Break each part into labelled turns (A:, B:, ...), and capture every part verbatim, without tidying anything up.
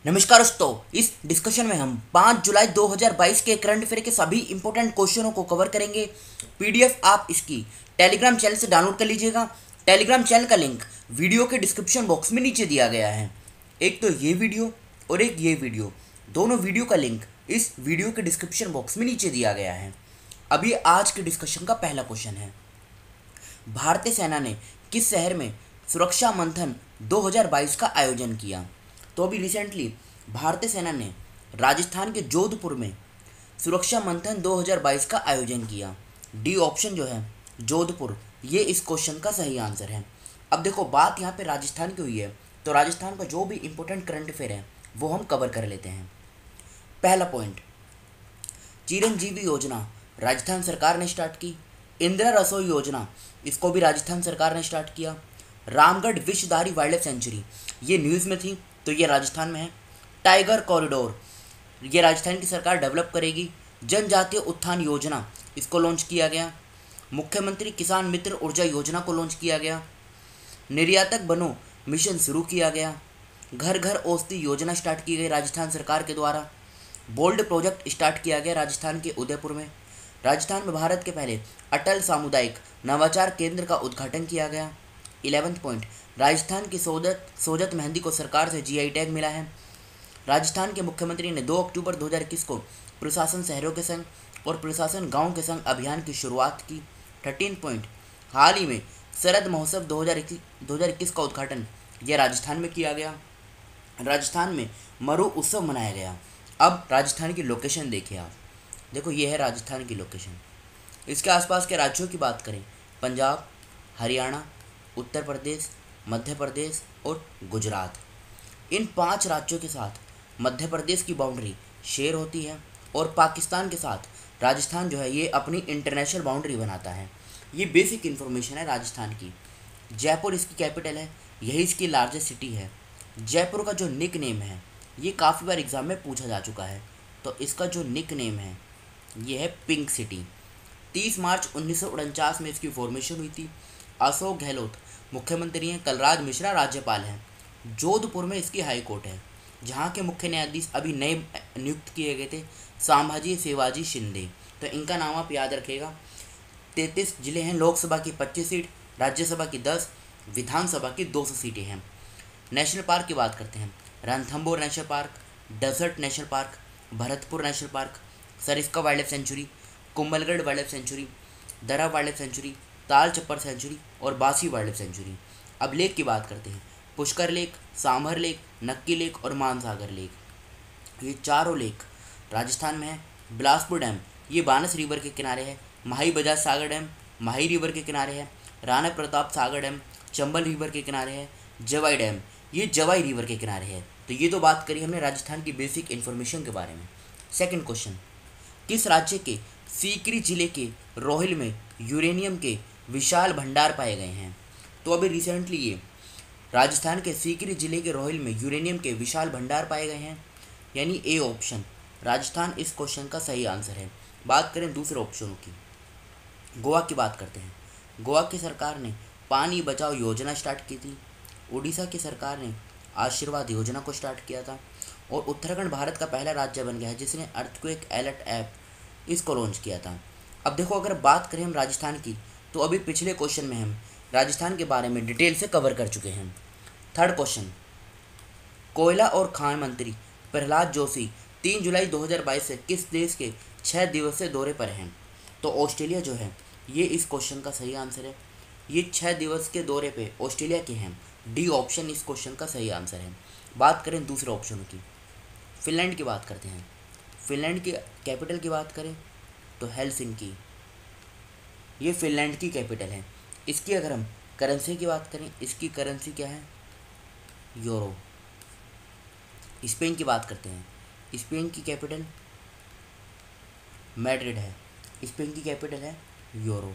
A: नमस्कार दोस्तों, इस डिस्कशन में हम पाँच जुलाई दो हज़ार बाईस के करंट अफेयर के सभी इंपॉर्टेंट क्वेश्चनों को कवर करेंगे। पीडीएफ आप इसकी टेलीग्राम चैनल से डाउनलोड कर लीजिएगा। टेलीग्राम चैनल का लिंक वीडियो के डिस्क्रिप्शन बॉक्स में नीचे दिया गया है। एक तो ये वीडियो और एक ये वीडियो, दोनों वीडियो का लिंक इस वीडियो के डिस्क्रिप्शन बॉक्स में नीचे दिया गया है। अभी आज के डिस्कशन का पहला क्वेश्चन है, भारतीय सेना ने किस शहर में सुरक्षा मंथन दो हज़ार बाईस का आयोजन किया? तो अभी रिसेंटली भारतीय सेना ने राजस्थान के जोधपुर में सुरक्षा मंथन दो हज़ार बाईस का आयोजन किया। डी ऑप्शन जो है जोधपुर, ये इस क्वेश्चन का सही आंसर है। अब देखो, बात यहाँ पे राजस्थान की हुई है तो राजस्थान का जो भी इंपॉर्टेंट करंट अफेयर है वो हम कवर कर लेते हैं। पहला पॉइंट, चिरंजीवी योजना राजस्थान सरकार ने स्टार्ट की। इंदिरा रसोई योजना, इसको भी राजस्थान सरकार ने स्टार्ट किया। Ramgarh Vishdhari wildlife sanctuary, ये न्यूज़ में थी तो ये राजस्थान में है। टाइगर कॉरिडोर, ये राजस्थान की सरकार डेवलप करेगी। जनजातीय उत्थान योजना, इसको लॉन्च किया गया। मुख्यमंत्री किसान मित्र ऊर्जा योजना को लॉन्च किया गया। निर्यातक बनो मिशन शुरू किया गया। घर घर औषधि योजना स्टार्ट की गई राजस्थान सरकार के द्वारा। बोल्ड प्रोजेक्ट स्टार्ट किया गया राजस्थान के उदयपुर में। राजस्थान में भारत के पहले अटल सामुदायिक नवाचार केंद्र का उद्घाटन किया गया। इलेवेंथ पॉइंट, राजस्थान की सोजत सोजत मेहंदी को सरकार से जीआई टैग मिला है। राजस्थान के मुख्यमंत्री ने दो अक्टूबर दो हज़ार इक्कीस को प्रशासन शहरों के संग और प्रशासन गांव के संग अभियान की शुरुआत की। थर्टीन पॉइंट, हाल ही में शरद महोत्सव दो हज़ार इक्कीस का उद्घाटन यह राजस्थान में किया गया। राजस्थान में मरु उत्सव मनाया गया। अब राजस्थान की लोकेशन देखिए आप, देखो ये है राजस्थान की लोकेशन। इसके आसपास के राज्यों की बात करें, पंजाब, हरियाणा, उत्तर प्रदेश, मध्य प्रदेश और गुजरात। इन पांच राज्यों के साथ मध्य प्रदेश की बाउंड्री शेयर होती है और पाकिस्तान के साथ राजस्थान जो है ये अपनी इंटरनेशनल बाउंड्री बनाता है। ये बेसिक इन्फॉर्मेशन है राजस्थान की। जयपुर इसकी कैपिटल है, यही इसकी लार्जेस्ट सिटी है। जयपुर का जो निक नेम है ये काफ़ी बार एग्जाम में पूछा जा चुका है, तो इसका जो निक नेम है ये है पिंक सिटी। तीस मार्च उन्नीस सौ उनचास में इसकी फॉर्मेशन हुई थी। अशोक गहलोत मुख्यमंत्री हैं, कलराज मिश्रा राज्यपाल हैं। जोधपुर में इसकी हाई कोर्ट है, जहाँ के मुख्य न्यायाधीश अभी नए नियुक्त किए गए थे, संभाजी शिवाजी शिंदे। तो इनका नाम आप याद रखिएगा। तैंतीस जिले हैं, लोकसभा की पच्चीस सीट, राज्यसभा की दस, विधानसभा की दो सौ सीटें हैं। नेशनल पार्क की बात करते हैं, Ranthambore national park, desert national park, Bharatpur national park, Sariska wildlife sanctuary, Kumbhalgarh wildlife sanctuary, Darrah wildlife sanctuary, Tal Chhapar sanctuary और बासी वाइल्ड लाइफ सेंचुरी। अब लेक की बात करते हैं, Pushkar lake, Sambhar lake, Nakki lake और मानसागर लेक। ये चारों लेक राजस्थान में है। बिलासपुर डैम, ये बानस रिवर के किनारे है। माही बजाज सागर डैम माही रिवर के किनारे है। राणा प्रताप सागर डैम चंबल रिवर के किनारे है। जवाई डैम, ये जवाई रिवर के किनारे है। तो ये तो बात करी हमने राजस्थान की बेसिक इन्फॉर्मेशन के बारे में। सेकंड क्वेश्चन, किस राज्य के सीकरी जिले के रोहिल में यूरेनियम के विशाल भंडार पाए गए हैं? तो अभी रिसेंटली ये राजस्थान के सीकरी जिले के रोहिल में यूरेनियम के विशाल भंडार पाए गए हैं, यानी ए ऑप्शन राजस्थान इस क्वेश्चन का सही आंसर है। बात करें दूसरे ऑप्शनों की, गोवा की बात करते हैं। गोवा की सरकार ने पानी बचाओ योजना स्टार्ट की थी। उड़ीसा की सरकार ने आशीर्वाद योजना को स्टार्ट किया था। और उत्तराखंड भारत का पहला राज्य बन गया है जिसने अर्थक्वेक अलर्ट ऐप इसको लॉन्च किया था। अब देखो, अगर बात करें हम राजस्थान की, तो अभी पिछले क्वेश्चन में हम राजस्थान के बारे में डिटेल से कवर कर चुके हैं। थर्ड क्वेश्चन, कोयला और खान मंत्री प्रहलाद जोशी तीन जुलाई दो हज़ार बाईस से किस देश के छः दिवसीय दौरे पर हैं? तो ऑस्ट्रेलिया जो है ये इस क्वेश्चन का सही आंसर है। ये छः दिवस के दौरे पे ऑस्ट्रेलिया के हैं। डी ऑप्शन इस क्वेश्चन का सही आंसर है। बात करें दूसरे ऑप्शन की, फिनलैंड की बात करते हैं। फिनलैंड की कैपिटल की बात करें तो हेलसिंकी, ये फिनलैंड की कैपिटल है। इसकी अगर हम करेंसी की बात करें, इसकी करेंसी क्या है? यूरो। स्पेन की बात करते हैं, स्पेन की कैपिटल मैड्रिड है। स्पेन की कैपिटल है यूरो।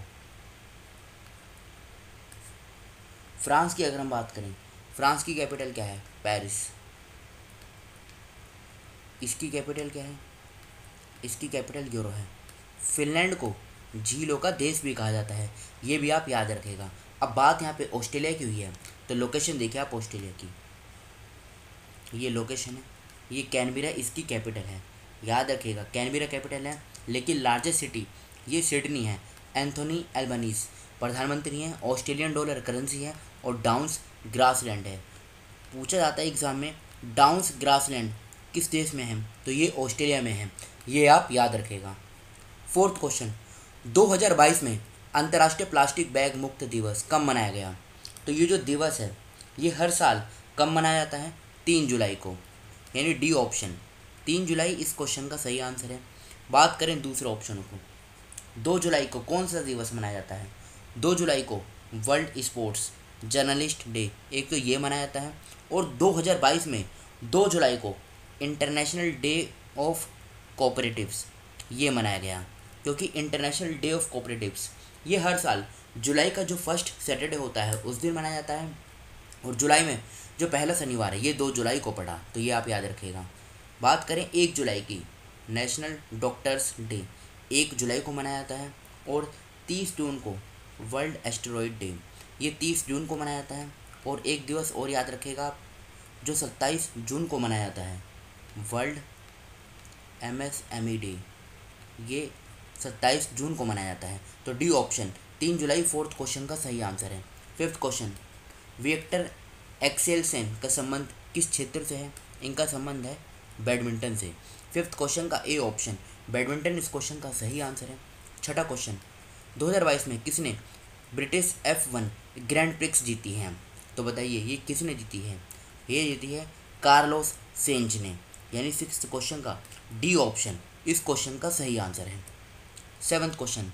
A: फ्रांस की अगर हम बात करें, फ्रांस की कैपिटल क्या है? पेरिस। इसकी कैपिटल क्या है? इसकी कैपिटल यूरो है। फिनलैंड को झीलों का देश भी कहा जाता है, ये भी आप याद रखेगा। अब बात यहाँ पे ऑस्ट्रेलिया की हुई है, तो लोकेशन देखिए आप ऑस्ट्रेलिया की, ये लोकेशन है ये कैनबेरा इसकी कैपिटल है, याद रखिएगा कैनबेरा कैपिटल है। लेकिन लार्जेस्ट सिटी ये सिडनी है। एंथोनी एल्बनीज प्रधानमंत्री हैं। ऑस्ट्रेलियन डॉलर करेंसी है और डाउन्स ग्रासलैंड है। पूछा जाता है एग्जाम में डाउन्स ग्रासलैंड किस देश में है, तो ये ऑस्ट्रेलिया में है, ये आप याद रखेगा। फोर्थ क्वेश्चन, दो हज़ार बाईस में अंतर्राष्ट्रीय प्लास्टिक बैग मुक्त दिवस कब मनाया गया? तो ये जो दिवस है ये हर साल कब मनाया जाता है? तीन जुलाई को, यानी डी ऑप्शन तीन जुलाई इस क्वेश्चन का सही आंसर है। बात करें दूसरे ऑप्शनों को, दो जुलाई को कौन सा दिवस मनाया जाता है? दो जुलाई को वर्ल्ड स्पोर्ट्स जर्नलिस्ट डे, एक तो ये मनाया जाता है, और दो हज़ार बाईस में दो जुलाई को इंटरनेशनल डे ऑफ कोऑपरेटिव्स ये मनाया गया, क्योंकि इंटरनेशनल डे ऑफ कोऑपरेटिव्स ये हर साल जुलाई का जो फर्स्ट सैटरडे होता है उस दिन मनाया जाता है, और जुलाई में जो पहला शनिवार है ये दो जुलाई को पड़ा, तो ये आप याद रखिएगा। बात करें एक जुलाई की, नेशनल डॉक्टर्स डे एक जुलाई को मनाया जाता है, और तीस जून को वर्ल्ड एस्टेरॉयड डे ये तीस जून को मनाया जाता है। और एक दिवस और याद रखिएगा आप, जो सत्ताईस जून को मनाया जाता है world M S M E day, ये सत्ताईस जून को मनाया जाता है। तो डी ऑप्शन तीन जुलाई फोर्थ क्वेश्चन का सही आंसर है। फिफ्थ क्वेश्चन, विक्टर एक्सेलसन का संबंध किस क्षेत्र से है? इनका संबंध है बैडमिंटन से। फिफ्थ क्वेश्चन का ए ऑप्शन बैडमिंटन इस क्वेश्चन का सही आंसर है। छठा क्वेश्चन, दो हज़ार बाईस में किसने British F one grand prix जीती हैं? तो बताइए ये किसने जीती है? ये जीती है कार्लोस सेंज ने, यानी सिक्स्थ क्वेश्चन का डी ऑप्शन इस क्वेश्चन का सही आंसर है। सेवन्थ क्वेश्चन,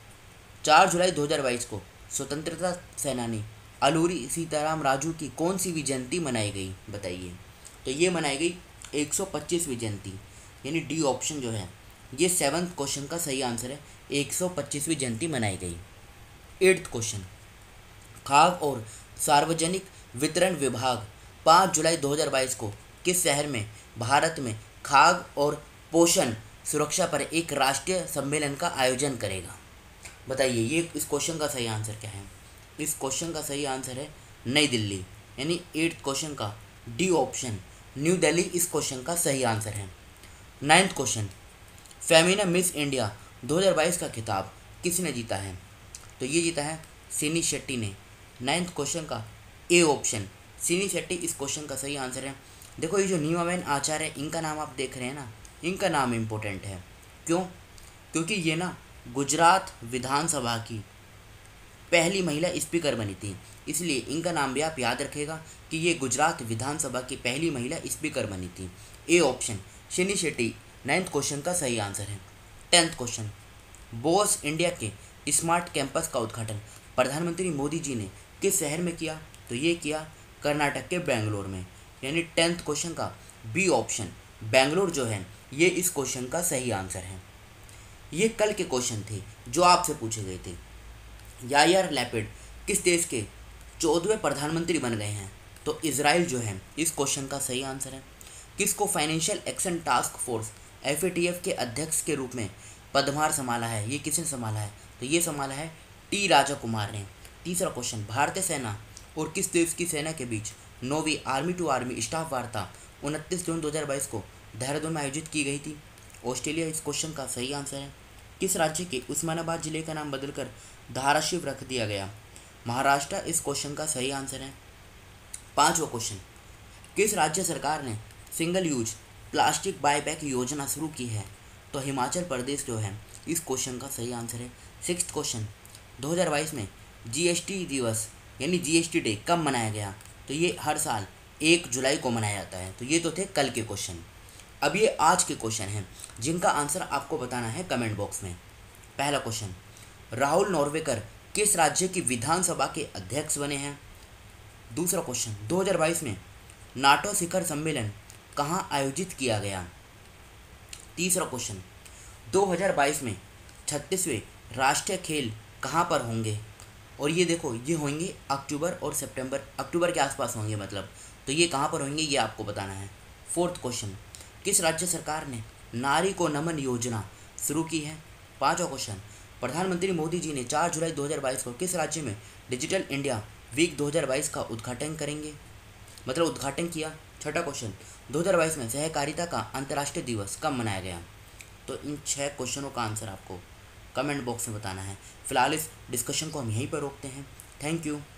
A: चार जुलाई दो हज़ार बाईस को स्वतंत्रता सेनानी अलूरी सीताराम राजू की कौन सी भी जयंती मनाई गई? बताइए। तो ये मनाई गई एक सौ पच्चीसवीं जयंती, यानी डी ऑप्शन जो है ये सेवन्थ क्वेश्चन का सही आंसर है, एक सौ पच्चीसवीं जयंती मनाई गई। एट्थ क्वेश्चन, खाद्य और सार्वजनिक वितरण विभाग पाँच जुलाई दो हज़ार बाईस को किस शहर में भारत में खाद्य और पोषण सुरक्षा पर एक राष्ट्रीय सम्मेलन का आयोजन करेगा? बताइए ये इस क्वेश्चन का सही आंसर क्या है? इस क्वेश्चन का सही आंसर है नई दिल्ली, यानी एट्थ क्वेश्चन का डी ऑप्शन न्यू दिल्ली इस क्वेश्चन का सही आंसर है। Ninth question, Femina miss India दो हज़ार बाईस का खिताब किसने जीता है? तो ये जीता है सिनी शेट्टी ने। नाइन्थ क्वेश्चन का ए ऑप्शन सिनी शेट्टी इस क्वेश्चन का सही आंसर है। देखो ये जो नीमाबेन आचार्य है इनका नाम आप देख रहे हैं ना, इनका नाम इम्पोर्टेंट है। क्यों? क्योंकि ये ना गुजरात विधानसभा की पहली महिला स्पीकर बनी थी, इसलिए इनका नाम भी आप याद रखेगा कि ये गुजरात विधानसभा की पहली महिला स्पीकर बनी थी। ए ऑप्शन सिनी शेट्टी नाइन्थ क्वेश्चन का सही आंसर है। टेंथ क्वेश्चन, बोस इंडिया के स्मार्ट कैंपस का उद्घाटन प्रधानमंत्री मोदी जी ने किस शहर में किया? तो ये किया कर्नाटक के बेंगलोर में, यानी टेंथ क्वेश्चन का बी ऑप्शन बेंगलोर जो है ये इस क्वेश्चन का सही आंसर है। ये कल के क्वेश्चन थे जो आपसे पूछे गए थे। यायर लैपिड किस देश के चौदहवें प्रधानमंत्री बन गए हैं? तो इजराइल जो है इस क्वेश्चन का सही आंसर है। किसको financial action task force F A T F के अध्यक्ष के रूप में पदभार संभाला है? ये किसने संभाला है? तो ये संभाला है टी राजा कुमार ने। तीसरा क्वेश्चन, भारतीय सेना और किस देश की सेना के बीच नौवीं आर्मी टू आर्मी स्टाफ वार्ता उनतीस जून दो हज़ार बाईस को देहरादून में आयोजित की गई थी? ऑस्ट्रेलिया इस क्वेश्चन का सही आंसर है। किस राज्य के उस्मानाबाद जिले का नाम बदलकर धाराशिव रख दिया गया? महाराष्ट्र इस क्वेश्चन का सही आंसर है। पांचवा क्वेश्चन, किस राज्य सरकार ने सिंगल यूज प्लास्टिक बायबैक योजना शुरू की है? तो हिमाचल प्रदेश जो है इस क्वेश्चन का सही आंसर है। सिक्स्थ क्वेश्चन, दो हज़ार बाईस में जी एस टी दिवस यानी जी एस टी डे कब मनाया गया? तो ये हर साल एक जुलाई को मनाया जाता है। तो ये तो थे कल के क्वेश्चन। अब ये आज के क्वेश्चन हैं जिनका आंसर आपको बताना है कमेंट बॉक्स में। पहला क्वेश्चन, राहुल नॉर्वेकर किस राज्य की विधानसभा के अध्यक्ष बने हैं? दूसरा क्वेश्चन, दो हज़ार बाईस में नाटो शिखर सम्मेलन कहाँ आयोजित किया गया? तीसरा क्वेश्चन, दो हज़ार बाईस में छत्तीसवें राष्ट्रीय खेल कहाँ पर होंगे? और ये देखो ये होंगे अक्टूबर और सितंबर अक्टूबर के आसपास होंगे, मतलब तो ये कहाँ पर होंगे ये आपको बताना है। फोर्थ क्वेश्चन, किस राज्य सरकार ने नारी को नमन योजना शुरू की है? पांचवा क्वेश्चन, प्रधानमंत्री मोदी जी ने चार जुलाई दो हज़ार बाईस को किस राज्य में डिजिटल इंडिया वीक दो हज़ार बाईस का उद्घाटन करेंगे, मतलब उद्घाटन किया? छठा क्वेश्चन, दो हज़ार बाईस में सहकारिता का अंतर्राष्ट्रीय दिवस कब मनाया गया? तो इन छः क्वेश्चनों का आंसर आपको कमेंट बॉक्स में बताना है। फिलहाल इस डिस्कशन को हम यहीं पर रोकते हैं। Thank you.